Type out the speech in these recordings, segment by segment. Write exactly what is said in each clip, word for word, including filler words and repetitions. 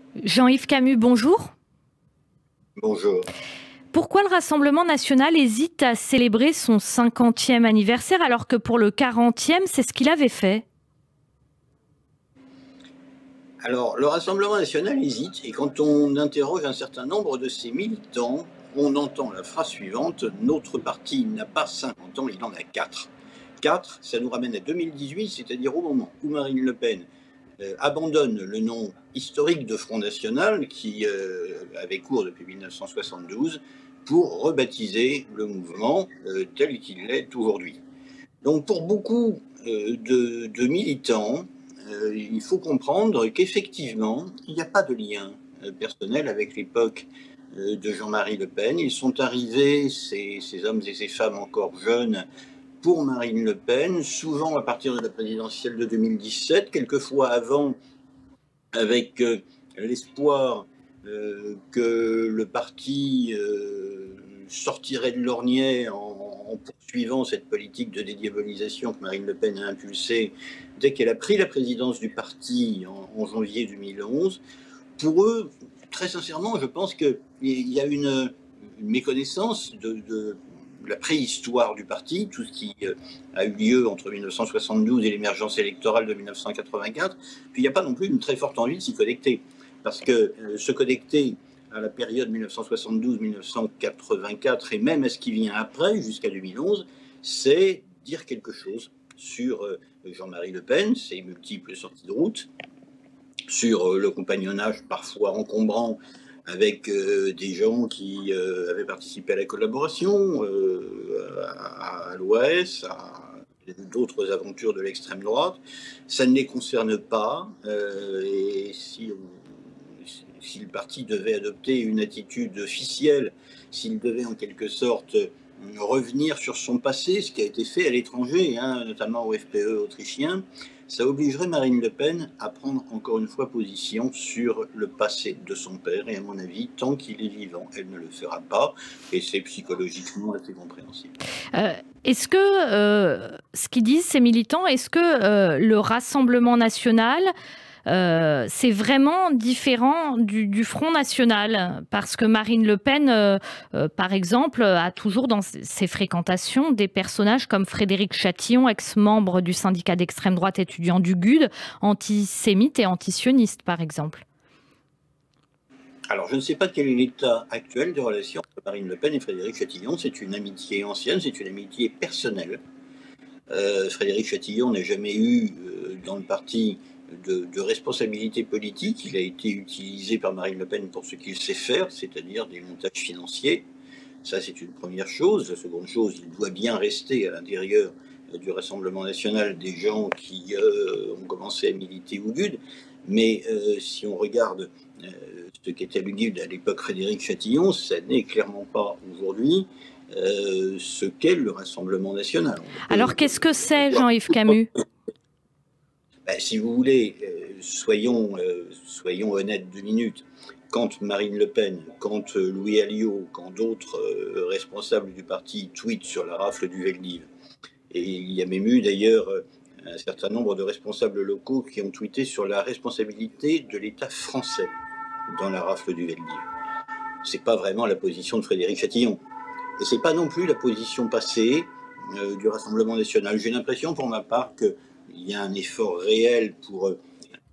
Jean-Yves Camus, bonjour. Bonjour. Pourquoi le Rassemblement national hésite à célébrer son cinquantième anniversaire alors que pour le quarantième, c'est ce qu'il avait fait? Alors, le Rassemblement national hésite, et quand on interroge un certain nombre de ses militants, on entend la phrase suivante: notre parti n'a pas cinquante ans, il en a quatre. quatre, ça nous ramène à deux mille dix-huit, c'est-à-dire au moment où Marine Le Pen euh, abandonne le nom historique de Front National, qui euh, avait cours depuis mille neuf cent soixante-douze, pour rebaptiser le mouvement euh, tel qu'il est aujourd'hui. Donc pour beaucoup euh, de, de militants, euh, il faut comprendre qu'effectivement, il n'y a pas de lien euh, personnel avec l'époque euh, de Jean-Marie Le Pen. Ils sont arrivés, ces, ces hommes et ces femmes encore jeunes, pour Marine Le Pen, souvent à partir de la présidentielle de deux mille dix-sept, quelquefois avant, avec euh, l'espoir euh, que le parti euh, sortirait de l'ornière en, en poursuivant cette politique de dédiabolisation que Marine Le Pen a impulsée dès qu'elle a pris la présidence du parti en, en janvier deux mille onze. Pour eux, très sincèrement, je pense qu'il y a une, une méconnaissance de, de la préhistoire du parti, tout ce qui a eu lieu entre mille neuf cent soixante-douze et l'émergence électorale de mille neuf cent quatre-vingt-quatre. Puis il n'y a pas non plus une très forte envie de s'y connecter, parce que euh, se connecter à la période mille neuf cent soixante-douze mille neuf cent quatre-vingt-quatre et même à ce qui vient après, jusqu'à deux mille onze, c'est dire quelque chose sur euh, Jean-Marie Le Pen, ses multiples sorties de route, sur le compagnonnage parfois encombrant avec euh, des gens qui euh, avaient participé à la collaboration, euh, à, à l'O A S, à d'autres aventures de l'extrême droite. Ça ne les concerne pas, euh, et si, on, si le parti devait adopter une attitude officielle, s'il devait en quelque sorte revenir sur son passé, ce qui a été fait à l'étranger, hein, notamment au F P E autrichien, ça obligerait Marine Le Pen à prendre encore une fois position sur le passé de son père. Et à mon avis, tant qu'il est vivant, elle ne le fera pas. Et c'est psychologiquement assez compréhensible. Euh, est-ce que, euh, ce qu'ils disent ces militants, est-ce que euh, le Rassemblement national, euh, c'est vraiment différent du, du Front National? Parce que Marine Le Pen, euh, euh, par exemple, a toujours dans ses fréquentations des personnages comme Frédéric Chatillon, ex-membre du syndicat d'extrême droite étudiant du G U D, antisémite et antisioniste, par exemple. Alors, je ne sais pas quel est l'état actuel des relations entre Marine Le Pen et Frédéric Chatillon. C'est une amitié ancienne, c'est une amitié personnelle. Euh, Frédéric Chatillon n'a jamais eu euh, dans le parti de, de responsabilité politique. Il a été utilisé par Marine Le Pen pour ce qu'il sait faire, c'est-à-dire des montages financiers. Ça, c'est une première chose. La seconde chose, il doit bien rester à l'intérieur euh, du Rassemblement national des gens qui euh, ont commencé à militer au G U D. Mais euh, si on regarde euh, ce qu'était le G U D à l'époque Frédéric Chatillon, ça n'est clairement pas aujourd'hui euh, ce qu'est le Rassemblement national. Alors qu'est-ce que c'est, Jean-Yves Camus? Ben, si vous voulez, euh, soyons, euh, soyons honnêtes deux minutes. Quand Marine Le Pen, quand euh, Louis Alliot, quand d'autres euh, responsables du parti tweetent sur la rafle du Veldiv, et il y a même eu d'ailleurs euh, un certain nombre de responsables locaux qui ont tweeté sur la responsabilité de l'État français dans la rafle du Veldiv. C'est pas vraiment la position de Frédéric Chatillon. Et c'est pas non plus la position passée euh, du Rassemblement national. J'ai l'impression, pour ma part, qu'il y a un effort réel pour euh,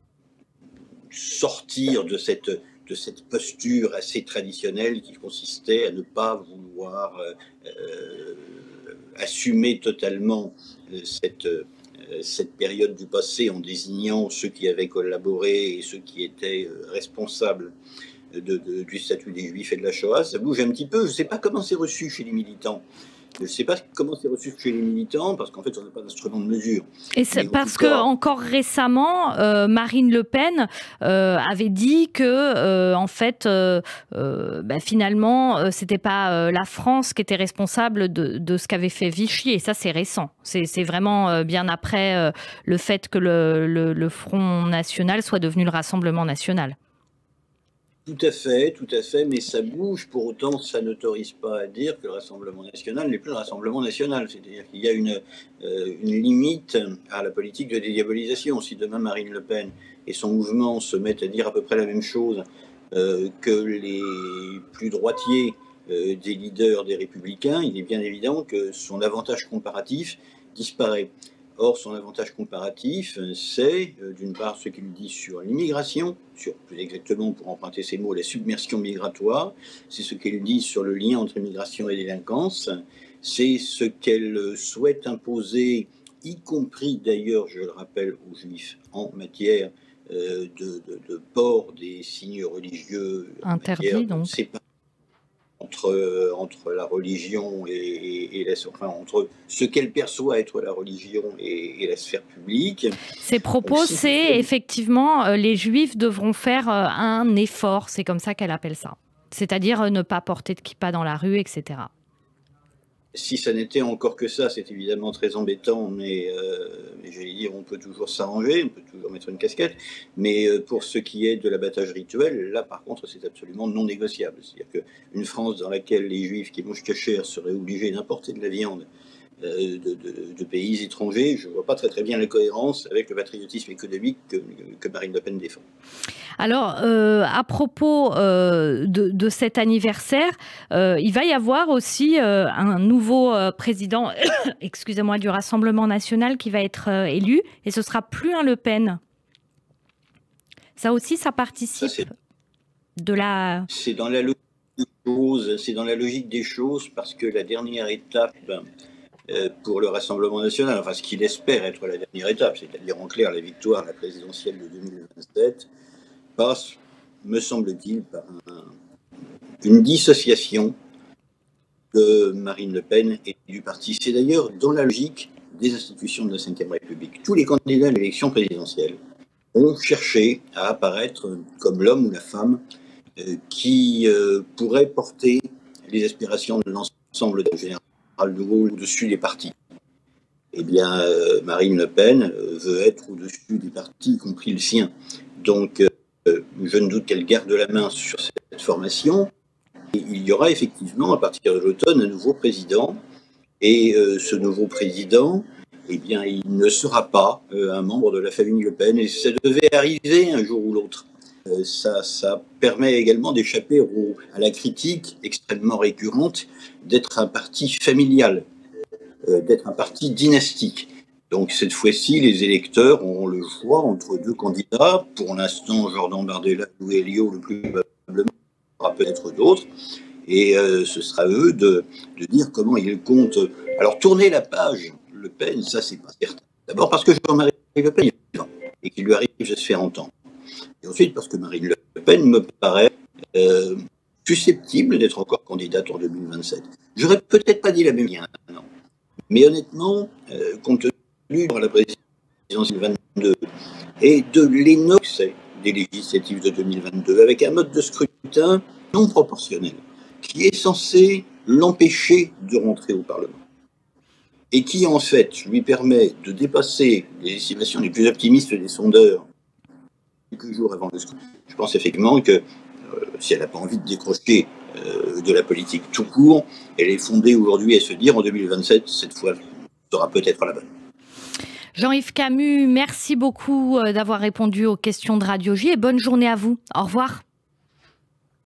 sortir de cette, de cette posture assez traditionnelle qui consistait à ne pas vouloir euh, euh, assumer totalement euh, cette, euh, cette période du passé en désignant ceux qui avaient collaboré et ceux qui étaient euh, responsables De, de, du statut des Juifs et de la Shoah. Ça bouge un petit peu. Je ne sais pas comment c'est reçu chez les militants. Je ne sais pas comment c'est reçu chez les militants, parce qu'en fait, on n'a pas d'instrument de mesure. Et c'est parce que cas... encore récemment, euh, Marine Le Pen euh, avait dit que, euh, en fait, euh, euh, bah, finalement, euh, c'était pas euh, la France qui était responsable de, de ce qu'avait fait Vichy. Et ça, c'est récent. C'est vraiment euh, bien après euh, le fait que le, le, le Front National soit devenu le Rassemblement National. Tout à fait, tout à fait, mais ça bouge. Pour autant, ça n'autorise pas à dire que le Rassemblement national n'est plus le Rassemblement national. C'est-à-dire qu'il y a une, euh, une limite à la politique de dédiabolisation. Si demain Marine Le Pen et son mouvement se mettent à dire à peu près la même chose euh, que les plus droitiers euh, des leaders des Républicains, il est bien évident que son avantage comparatif disparaît. Or, son avantage comparatif, c'est euh, d'une part ce qu'il dit sur l'immigration, sur plus exactement, pour emprunter ces mots, la submersion migratoire, c'est ce qu'il dit sur le lien entre immigration et délinquance, c'est ce qu'elle souhaite imposer, y compris d'ailleurs, je le rappelle, aux Juifs, en matière euh, de, de, de port des signes religieux, interdit donc. Entre, entre la religion et, et, et la, enfin, entre ce qu'elle perçoit être la religion et, et la sphère publique. Ses propos, c'est effectivement euh, les Juifs devront faire euh, un effort, c'est comme ça qu'elle appelle ça. C'est-à-dire euh, ne pas porter de kippa dans la rue, et cetera. Si ça n'était encore que ça, c'est évidemment très embêtant, mais, euh, mais j'allais dire, on peut toujours s'arranger, on peut toujours mettre une casquette, mais euh, pour ce qui est de l'abattage rituel, là par contre c'est absolument non négociable. C'est-à-dire qu'une France dans laquelle les Juifs qui mangent cachère seraient obligés d'importer de la viande euh, de, de, de pays étrangers, je ne vois pas très très bien la cohérence avec le patriotisme économique que, que Marine Le Pen défend. Alors, euh, à propos euh, de, de cet anniversaire, euh, il va y avoir aussi euh, un nouveau euh, président, excusez-moi, du Rassemblement national qui va être euh, élu, et ce sera plus un Le Pen. Ça aussi, ça participe ça, de la... C'est dans la logique des choses, c'est dans la logique des choses, parce que la dernière étape euh, pour le Rassemblement national, enfin ce qu'il espère être la dernière étape, c'est-à-dire en clair la victoire à la présidentielle de deux mille vingt-sept, passe, me semble-t-il, par un, une dissociation de Marine Le Pen et du parti. C'est d'ailleurs dans la logique des institutions de la cinquième République. Tous les candidats à l'élection présidentielle ont cherché à apparaître comme l'homme ou la femme euh, qui euh, pourrait porter les aspirations de l'ensemble du général de Gaulle au-dessus des partis. Eh bien, euh, Marine Le Pen euh, veut être au-dessus des partis, y compris le sien. Donc, euh, je ne doute qu'elle garde la main sur cette formation. Et il y aura effectivement, à partir de l'automne, un nouveau président. Et euh, ce nouveau président, eh bien, il ne sera pas euh, un membre de la famille Le Pen. Et ça devait arriver un jour ou l'autre. Euh, ça, ça permet également d'échapper à la critique extrêmement récurrente d'être un parti familial, euh, d'être un parti dynastique. Donc cette fois-ci, les électeurs auront le choix entre deux candidats. Pour l'instant, Jordan Bardella ou Elio, le plus probablement, il y aura peut-être d'autres. Et euh, ce sera à eux de, de dire comment ils comptent. Alors tourner la page Le Pen, ça c'est pas certain. D'abord parce que Jean-Marie Le Pen est vivant et qu'il lui arrive de se faire entendre. Et ensuite parce que Marine Le Pen me paraît euh, susceptible d'être encore candidate en deux mille vingt-sept. J'aurais peut-être pas dit la même chose, non. Mais honnêtement, euh, compte tenu de la présidentielle vingt-deux et de l'énorme succès des législatives de deux mille vingt-deux, avec un mode de scrutin non proportionnel, qui est censé l'empêcher de rentrer au Parlement, et qui en fait lui permet de dépasser les estimations les plus optimistes des sondeurs quelques jours avant le scrutin. Je pense effectivement que euh, si elle n'a pas envie de décrocher euh, de la politique tout court, elle est fondée aujourd'hui à se dire en deux mille vingt-sept, cette fois sera peut-être la bonne. Jean-Yves Camus, merci beaucoup d'avoir répondu aux questions de Radio J et bonne journée à vous. Au revoir.